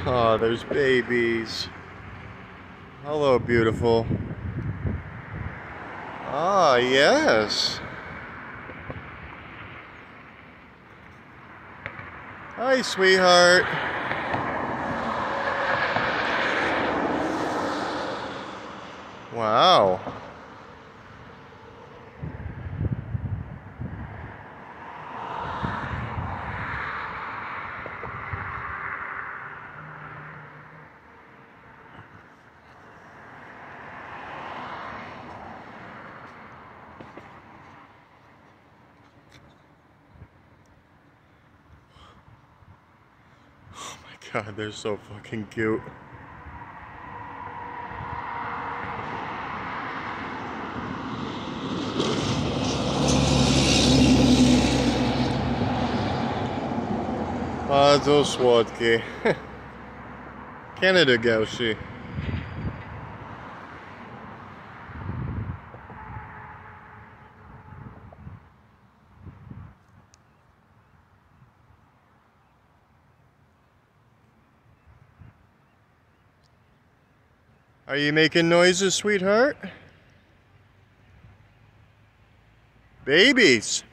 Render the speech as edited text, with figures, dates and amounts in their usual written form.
Oh, there's babies. Hello, beautiful. Ah, yes. Hi, sweetheart. Wow. Oh my God, they're so fucking cute. Bardzo słodkie. Canada gauchi. Are you making noises, sweetheart? Babies.